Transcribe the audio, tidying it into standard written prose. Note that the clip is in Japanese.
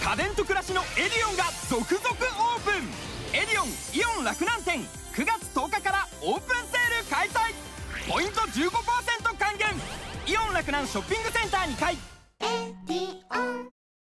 家電と暮らしのエディオンが続々オープン。エディオンイオン洛南店9月10日からオープンセール開催。ポイント 15% 還元。イオン洛南ショッピングセンター2階。エディオン